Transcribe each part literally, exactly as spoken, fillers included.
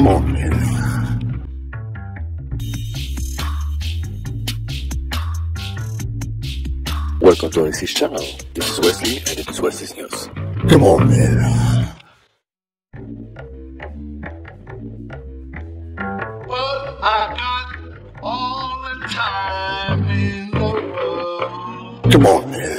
Come on, man. Welcome to Wesley's channel. This is Wesley and it is Wesley's News. Come on, man. But I got all the time in the world. Come on, man.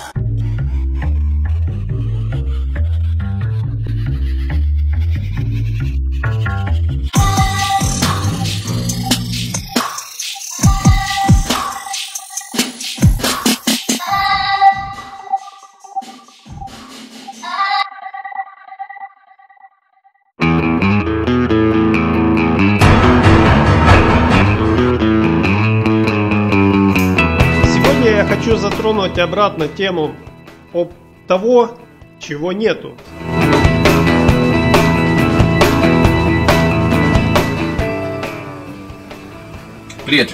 Я хочу затронуть обратно тему об того, чего нету. Привет.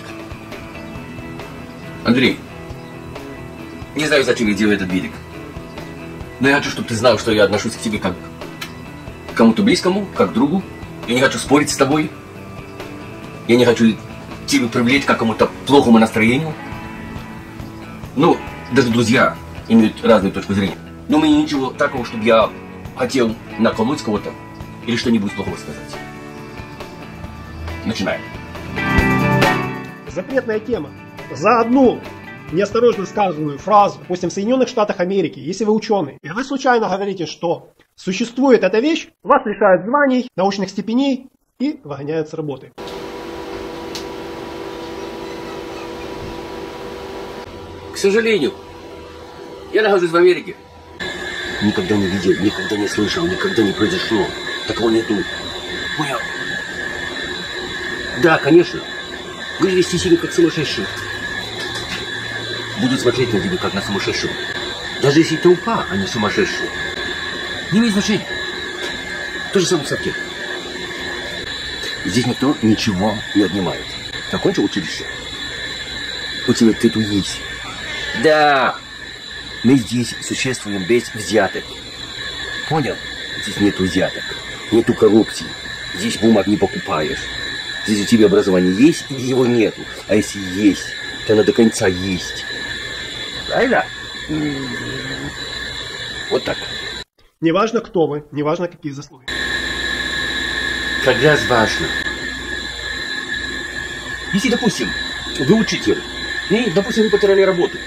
Андрей. Не знаю, зачем я делаю этот видик. Но я хочу, чтобы ты знал, что я отношусь к тебе как к кому-то близкому, как к другу. Я не хочу спорить с тобой. Я не хочу тебя привлечь к какому-то плохому настроению. Ну, даже друзья имеют разную точку зрения. Но у меня ничего такого, чтобы я хотел наколоть кого-то или что-нибудь плохого сказать. Начинаем. Запретная тема. За одну неосторожно сказанную фразу, допустим, в Соединенных Штатах Америки, если вы ученый, и вы случайно говорите, что существует эта вещь, вас лишают званий, научных степеней и выгоняют с работы. К сожалению, я нахожусь в Америке. Никогда не видел, никогда не слышал, никогда не произошло. Такого нету. Понял? Да, конечно. Будешь вести себя как сумасшедший. Будут смотреть на тебя как на сумасшедшего. Даже если толпа, а не сумасшедший. Не имеет значения. То же самое с аптекой. Здесь никто ничего не отнимает. Закончил училище? У тебя титул есть. Да, мы здесь существуем без взяток. Понял? Здесь нету взяток, нету коррупции. Здесь бумаг не покупаешь. Здесь у тебя образование есть или его нету. А если есть, то оно до конца есть. Правильно? Вот так. Неважно, кто вы, неважно, какие заслуги. Как раз важно. Если, допустим, вы учитель, и, допустим, вы потеряли работу.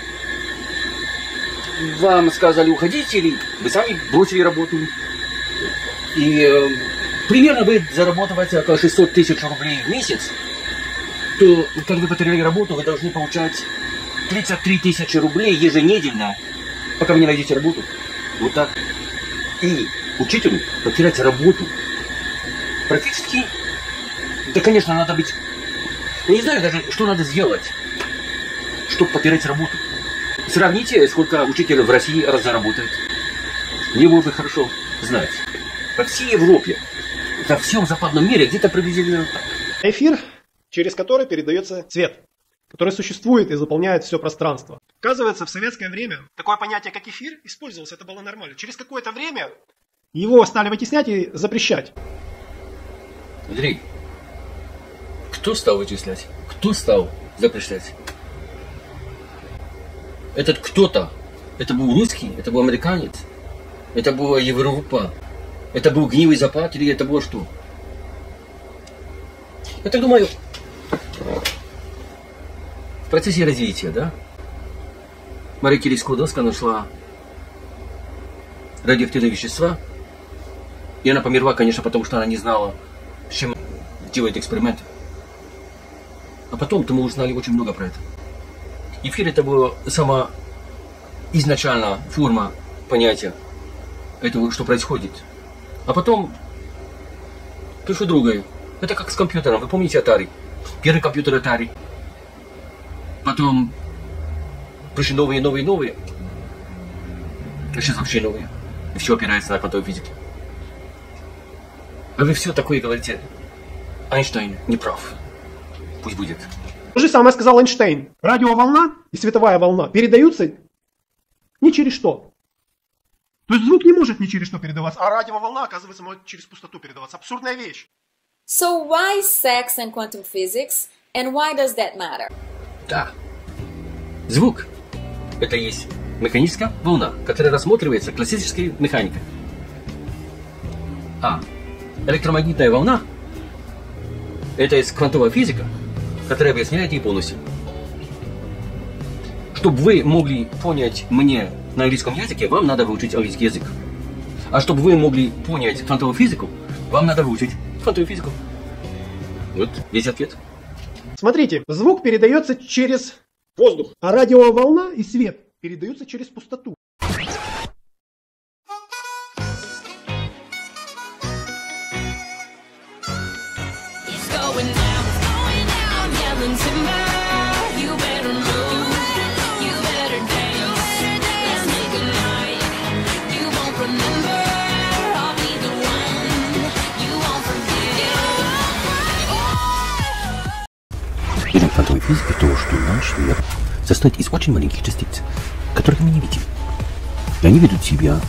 Вам сказали уходить, или вы сами бросили работу. И э, примерно вы зарабатываете около шестьсот тысяч рублей в месяц, то, когда вы потеряли работу, вы должны получать тридцать три тысячи рублей еженедельно, пока вы не найдете работу. Вот так. И учителю потерять работу практически, да, конечно, надо быть... Я не знаю даже, что надо сделать, чтобы потерять работу. Сравните, сколько учителей в России раз заработает. Мне было бы хорошо знать. По всей Европе, во всем западном мире, где-то приблизительно так. Эфир, через который передается цвет, который существует и заполняет все пространство. Оказывается, в советское время такое понятие, как эфир, использовалось, это было нормально. Через какое-то время его стали вытеснять и запрещать. Андрей, кто стал вычислять? Кто стал запрещать? Этот кто-то, это был русский, это был американец, это была Европа, это был гнилый Запад или это было что? Я так думаю, в процессе развития, да? Мария Кюри Складовская нашла радиоактивные вещества, и она померла, конечно, потому что она не знала, с чем делать эксперименты. А потом-то мы узнали очень много про это. Эфир это была сама изначальная форма понятия этого, что происходит. А потом пришло другое. Это как с компьютером. Вы помните Atari? Первый компьютер Atari. Потом пришли новые, новые, новые. А сейчас вообще новые. И все опирается на квантовой физике. А вы все такое говорите. Эйнштейн не прав. Пусть будет. То же самое сказал Эйнштейн. Радиоволна и световая волна передаются ни через что. То есть звук не может ни через что передаваться, а радиоволна, оказывается, может через пустоту передаваться. Абсурдная вещь. So why sex and quantum physics, and why does that matter? Да. Звук – это есть механическая волна, которая рассматривается классической механикой. А электромагнитная волна – это есть квантовая физика, которая объясняет ей полностью. Чтобы вы могли понять мне на английском языке, вам надо выучить английский язык. А чтобы вы могли понять квантовую физику, вам надо выучить квантовую физику. Вот весь ответ. Смотрите, звук передается через воздух, а радиоволна и свет передаются через пустоту. Или квантовой физики то, что наш мир состоит из очень маленьких частиц, которых мы не видим. И они ведут себя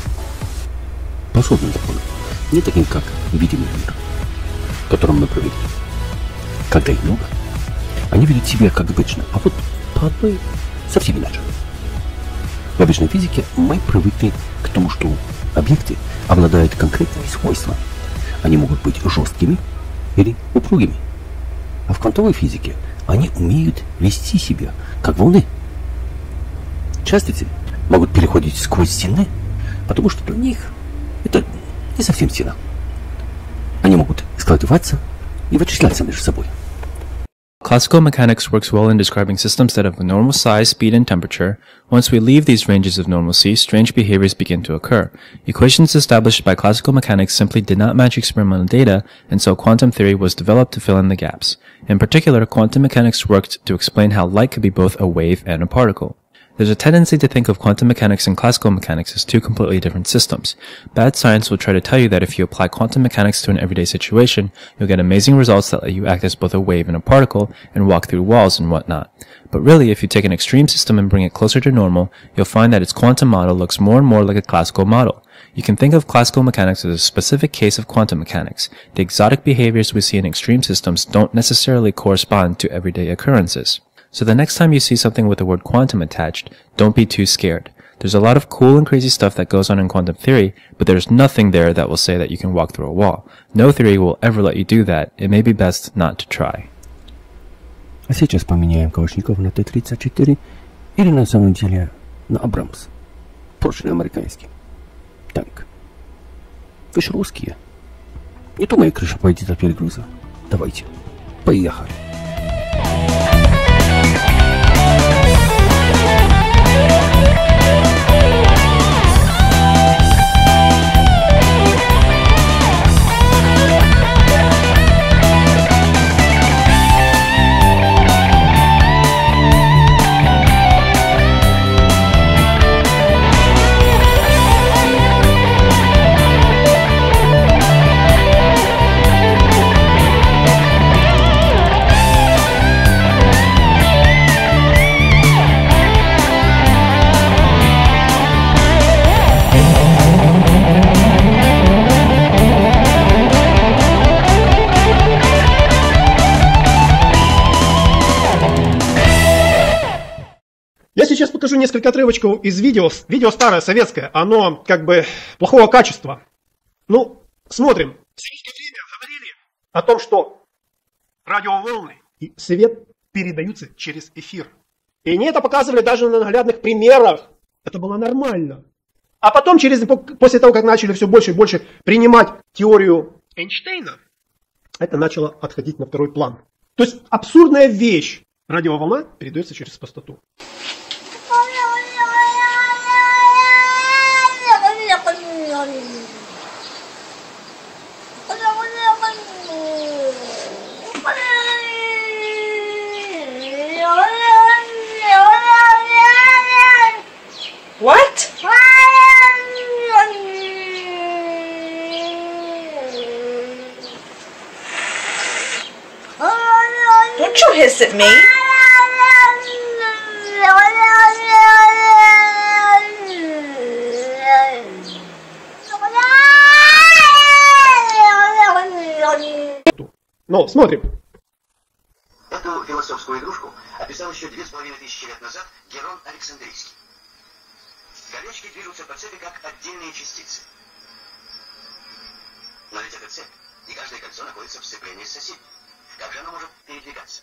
по особым законам, не таким, как видимый мир, в котором мы привыкли. Когда их много, они ведут себя как обычно, а вот по одной совсем иначе. В обычной физике мы привыкли к тому, что объекты обладают конкретными свойствами. Они могут быть жесткими или упругими. А в квантовой физике они умеют вести себя как волны. Частицы могут переходить сквозь стены, потому что для них это не совсем стена. Они могут складываться и вычисляться между собой. Classical mechanics works well in describing systems that have a normal size, speed, and temperature. Once we leave these ranges of normalcy, strange behaviors begin to occur. Equations established by classical mechanics simply did not match experimental data, and so quantum theory was developed to fill in the gaps. In particular, quantum mechanics worked to explain how light could be both a wave and a particle. There's a tendency to think of quantum mechanics and classical mechanics as two completely different systems. Bad science will try to tell you that if you apply quantum mechanics to an everyday situation, you'll get amazing results that let you act as both a wave and a particle and walk through walls and whatnot. But really, if you take an extreme system and bring it closer to normal, you'll find that its quantum model looks more and more like a classical model. You can think of classical mechanics as a specific case of quantum mechanics. The exotic behaviors we see in extreme systems don't necessarily correspond to everyday occurrences. So the next time you see something with the word quantum attached, don't be too scared. There's a lot of cool and crazy stuff that goes on in quantum theory, but there's nothing there that will say that you can walk through a wall. No theory will ever let you do that. It may be best not to try. А сейчас поменяем Калашников на Т тридцать четыре или на самом деле на Абрамс. Прошлый американский танк. Вы же русские. Не то моя крыша пойдет от перегруза. Давайте, поехали. Я сейчас покажу несколько отрывочков из видео. Видео старое, советское. Оно как бы плохого качества. Ну, смотрим. В советское время говорили о том, что радиоволны и свет передаются через эфир. И они это показывали даже на наглядных примерах. Это было нормально. А потом, через, после того, как начали все больше и больше принимать теорию Эйнштейна, это начало отходить на второй план. То есть абсурдная вещь. Радиоволна передается через пустоту. What? Don't you hiss at me. Но смотрим. Эту философскую игрушку описал еще две с половиной тысячи лет назад Герон Александрийский. Колечки движутся по цепи как отдельные частицы. Но ведь это цепь, и каждое кольцо находится в сцеплении с соседним. Как же оно может передвигаться?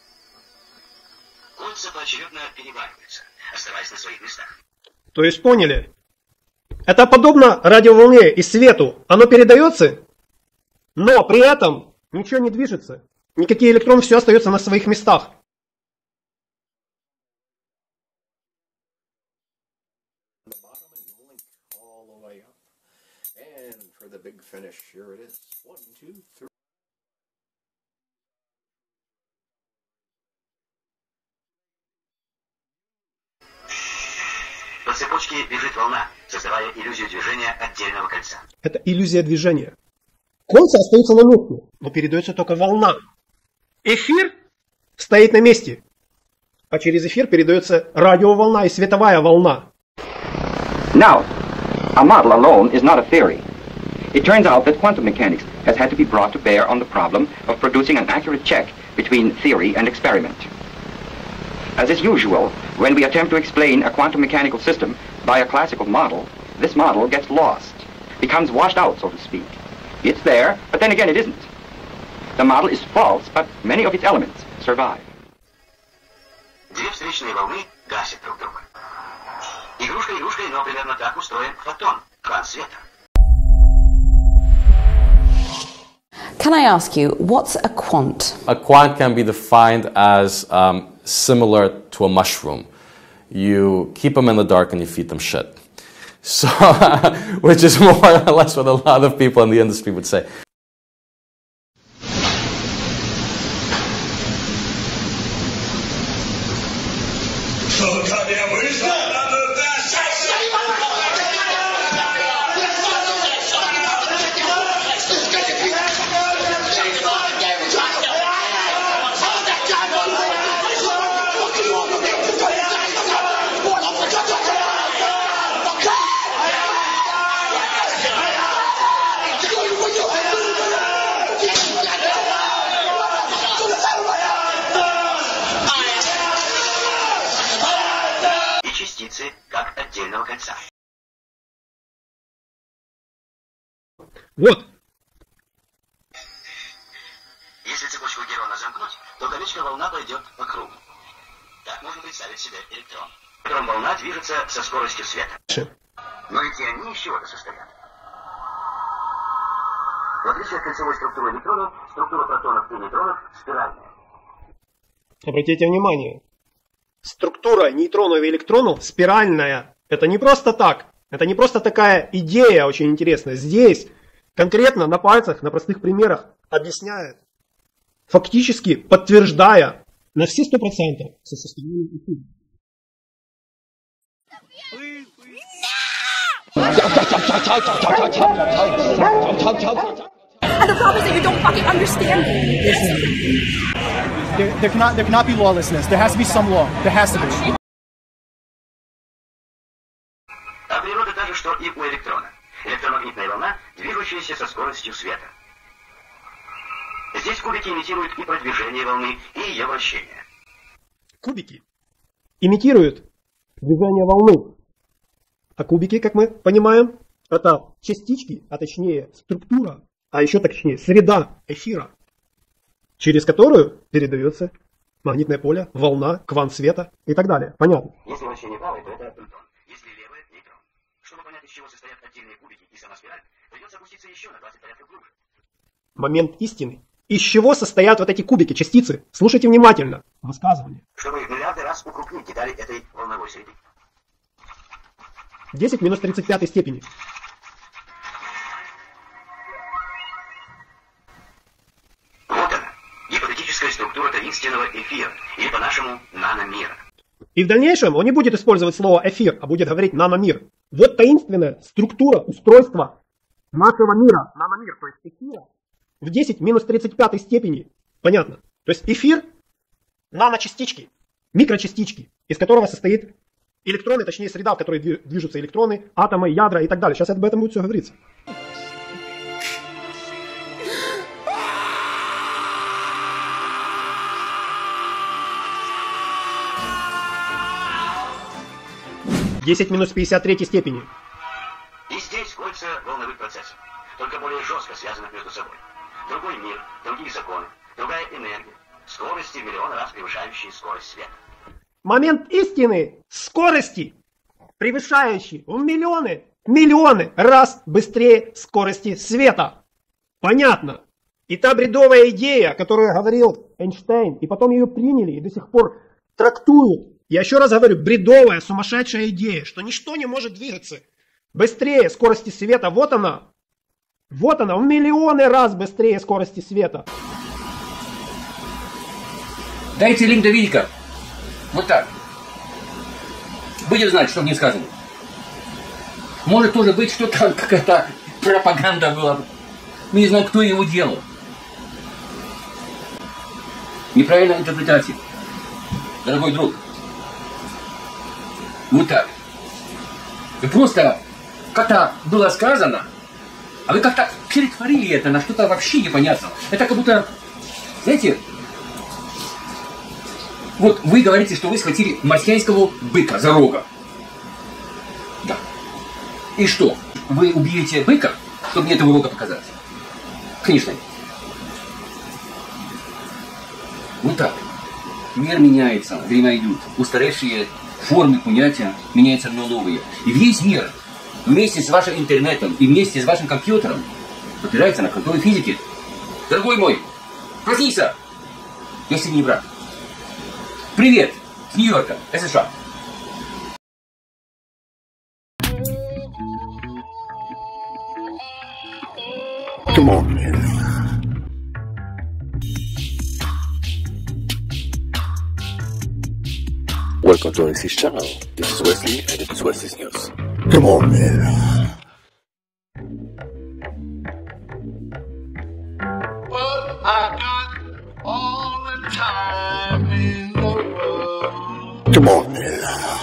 Кольца поочередно перевариваются, оставаясь на своих местах. То есть поняли? Это подобно радиоволне и свету. Оно передается, но при этом ничего не движется. Никакие электроны, все остается на своих местах. По цепочке бежит волна, создавая иллюзию движения отдельного кольца. Это иллюзия движения. Кольца остаются на месте, но передается только волна. Эфир стоит на месте, а через эфир передается радиоволна и световая волна. Now, a model alone is not a theory. It turns out that quantum mechanics has had to be brought to bear on the problem of producing an accurate check between theory and experiment. As is usual, when we attempt to explain a quantum mechanical system by a classical model, this model gets lost, becomes washed out, so to speak. It's there, but then again it isn't. The model is false, but many of its elements survive. Две встречные волны гасят друг друга. Игрушка игрушкой, но примерно так устроен фотон, квант света. Can I ask you, what's a quant? A quant can be defined as um, similar to a mushroom. You keep them in the dark and you feed them shit. So, which is more or less what a lot of people in the industry would say. Частицы как отдельного кольца. Вот. Если цепочку Герона замкнуть, то колечко волна пойдет по кругу. Так можно представить себе электрон. Электрон-волна движется со скоростью света. Но ведь и они из чего-то состоят. В отличие от кольцевой структуры электронов, структура протонов и нейтронов спиральная. Обратите внимание. Структура нейтронов и электронов спиральная. Это не просто так. Это не просто такая идея очень интересная. Здесь конкретно на пальцах, на простых примерах объясняет, фактически подтверждая на все сто процентов состояние эфира. And the problem is that you don't fucking understand me. There, there cannot there cannot be lawlessness. There has to be some law. There has to be. А природа та же, что и у электрона. Электромагнитная волна, движущаяся со скоростью света. Здесь кубики имитируют и продвижение волны, и ее вращение. Кубики имитируют движение волны. А кубики, как мы понимаем, это частички, а точнее структура, а еще точнее среда эфира, через которую передается магнитное поле, волна, квант света и так далее. Понятно? Если вращение правое, то это плутон. Если левое – нейтрон. Чтобы понять, из чего состоят отдельные кубики и сама спираль, придется опуститься еще на двадцать порядков глубже. Момент истины. Из чего состоят вот эти кубики, частицы? Слушайте внимательно. Высказывание. Чтобы их миллиарды раз укрупнить детали этой волновой среды. десять минус тридцать пятой степени. Вот она, гипотетическая структура таинственного эфира, или по-нашему наномира. И в дальнейшем он не будет использовать слово эфир, а будет говорить наномир. Вот таинственная структура, устройства нашего мира. Наномир, то есть эфира, в десять минус тридцать пятой степени. Понятно? То есть эфир, наночастички, микрочастички, из которого состоит электроны, точнее среда, в которой движутся электроны, атомы, ядра и так далее. Сейчас об этом будет все говориться. десять минус пятьдесят третьей степени. И здесь кольца волновых процессов, только более жестко связанных между собой. Другой мир, другие законы, другая энергия, скорости в миллион раз превышающие скорость света. Момент истины скорости, превышающий в миллионы, миллионы раз быстрее скорости света. Понятно? И та бредовая идея, которую говорил Эйнштейн, и потом ее приняли и до сих пор трактуют. Я еще раз говорю, бредовая, сумасшедшая идея, что ничто не может двигаться быстрее скорости света. Вот она. Вот она, в миллионы раз быстрее скорости света. Дайте линк до видика. Вот так. Будем знать, что мне сказано. Может тоже быть, что там какая-то пропаганда была. Мы не знаем, кто его делал. Неправильная интерпретация. Дорогой друг. Вот так. И просто как-то было сказано, а вы как-то перетворили это на что-то вообще непонятное. Это как будто, знаете, вот вы говорите, что вы схватили марсианского быка за рога. Да. И что? Вы убьете быка, чтобы мне этого рога показать? Конечно. Вот так. Мир меняется, время идут. Устаревшие формы понятия меняются на новые. И весь мир вместе с вашим интернетом и вместе с вашим компьютером опирается на квантовой физике. Дорогой мой, проснись! Я сегодня не брат. Привет! С Нью-Йорка, США. Come on, man. Welcome to Wesley's channel. This is Wesley and it is Wesley's News. Come on, man. But I got all the time in the world. Come on, man.